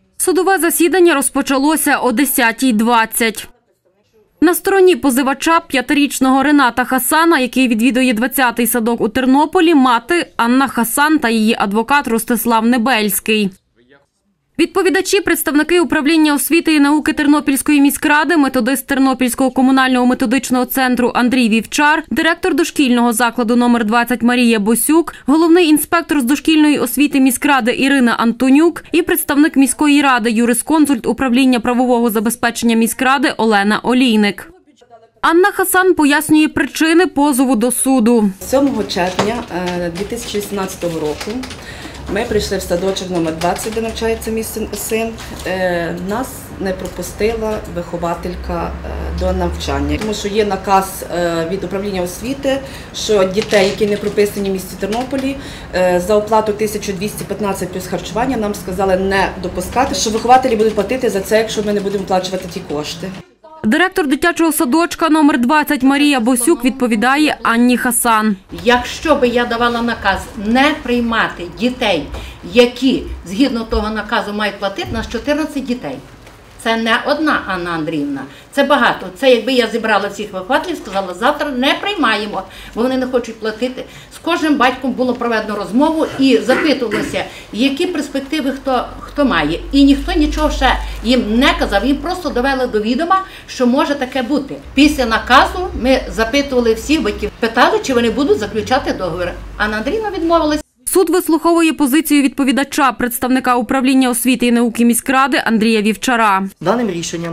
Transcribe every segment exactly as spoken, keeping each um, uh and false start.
Судове засідання розпочалося о десятій двадцять. На стороні позивача п'ятирічного Рената Хасана, який відвідує двадцятий садок у Тернополі, мати Анна Хасан та її адвокат Ростислав Небельський. Відповідачі – представники управління освіти і науки Тернопільської міськради, методист Тернопільського комунального методичного центру Андрій Вівчар, директор дошкільного закладу номер двадцять Марія Босюк, головний інспектор з дошкільної освіти міськради Ірина Антонюк і представник міської ради, юрисконсульт управління правового забезпечення міськради Олена Олійник. Анна Хасан пояснює причини позову до суду. сьомого червня дві тисячі вісімнадцятого року ми прийшли в садочок номер двадцять, де навчається мій син. Нас не пропустила вихователька до навчання, тому що є наказ від управління освіти, що дітей, які не прописані в місті Тернополі, за оплату тисяча двісті п'ятнадцять плюс харчування, нам сказали не допускати, що вихователі будуть платити за це, якщо ми не будемо оплачувати ті кошти. Директор дитячого садочка номер двадцять Марія Босюк відповідає Анні Хасан. Якщо би я давала наказ не приймати дітей, які згідно того наказу мають платити, на чотирнадцять дітей. Це не одна Анна Андріївна, це багато. Це якби я зібрала всіх вихователів, сказала, завтра не приймаємо, бо вони не хочуть платити. З кожним батьком було проведено розмову і запитувалося, які перспективи хто, хто має. І ніхто нічого ще їм не казав, їм просто довели до відома, що може таке бути. Після наказу ми запитували всіх батьків, питали, чи вони будуть заключати договір. Анна Андріївна відмовилась. Суд вислуховує позицію відповідача, представника управління освіти і науки міськради Андрія Вівчара. Даним рішенням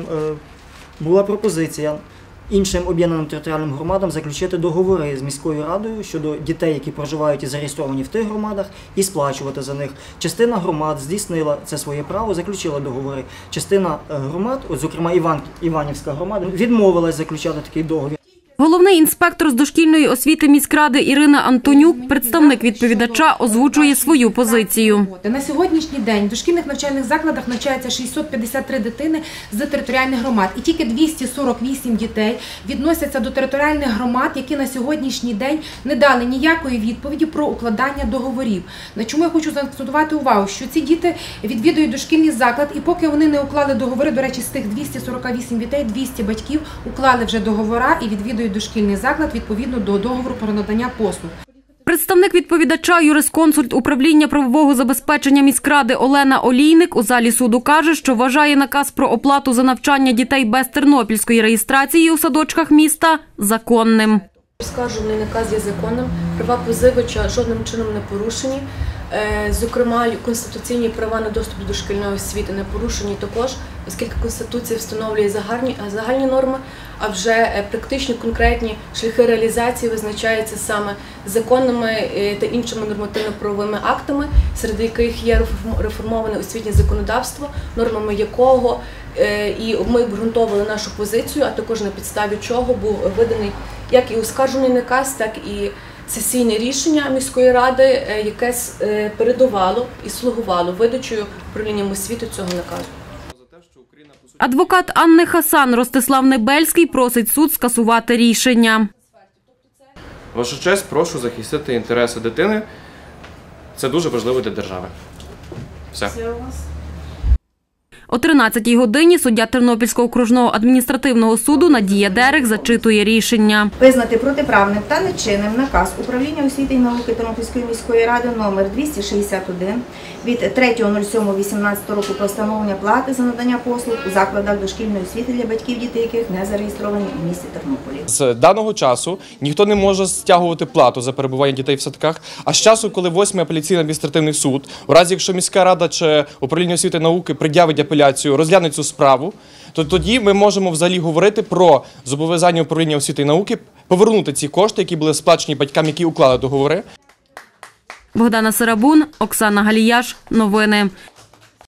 була пропозиція іншим об'єднаним територіальним громадам заключити договори з міською радою щодо дітей, які проживають і зареєстровані в тих громадах, і сплачувати за них. Частина громад здійснила це своє право, заключила договори. Частина громад, от, зокрема Іван, Іванівська громада, відмовилась заключати такий договір. Головний інспектор з дошкільної освіти міськради Ірина Антонюк, представник відповідача, озвучує свою позицію. На сьогоднішній день в дошкільних навчальних закладах навчається шістсот п'ятдесят три дитини з територіальних громад. І тільки двісті сорок вісім дітей відносяться до територіальних громад, які на сьогоднішній день не дали ніякої відповіді про укладання договорів. На чому я хочу заакцентувати увагу, що ці діти відвідують дошкільний заклад, і поки вони не уклали договори, до речі, з тих двохсот сорока восьми дітей, двісті батьків уклали вже договори і відвідують дошкільний заклад відповідно до договору про надання послуг. Представник відповідача, юрисконсульт управління правового забезпечення міськради Олена Олійник у залі суду каже, що вважає наказ про оплату за навчання дітей без тернопільської реєстрації у садочках міста законним. Оскаржуваний наказ є законним, права позивача жодним чином не порушені. Зокрема, конституційні права на доступ до дошкільної освіти не порушені також, оскільки Конституція встановлює загальні, загальні норми, а вже практичні конкретні шляхи реалізації визначаються саме законними та іншими нормативно-правовими актами, серед яких є реформоване освітнє законодавство, нормами якого і ми обґрунтовували нашу позицію, а також на підставі чого був виданий як і оскаржений наказ, так і сесійне рішення міської ради, яке передувало і слугувало видачею управлінням освіти цього наказу. Адвокат Анни Хасан Ростислав Небельський просить суд скасувати рішення. Ваша честь, прошу захистити інтереси дитини. Це дуже важливо для держави. Все. О тринадцятій годині суддя Тернопільського окружного адміністративного суду Надія Дерек зачитує рішення. Визнати протиправним та нечинним наказ управління освіти і науки Тернопільської міської ради номер двісті шістдесят один від третього сьомого вісімнадцятого року про встановлення плати за надання послуг у закладах дошкільної освіти для батьків дітей, яких не зареєстровані в місті Тернополі. З даного часу ніхто не може стягувати плату за перебування дітей в садках, а з часу, коли восьмий апеляційний адміністративний суд, у разі якщо міська рада чи управління освіти і науки пред'явить апеляцію, розгляне цю справу, то тоді ми можемо взагалі говорити про зобов'язання управління освіти і науки повернути ці кошти, які були сплачені батькам, які уклали договори. Богдана Сарабун, Оксана Галіяш. Новини.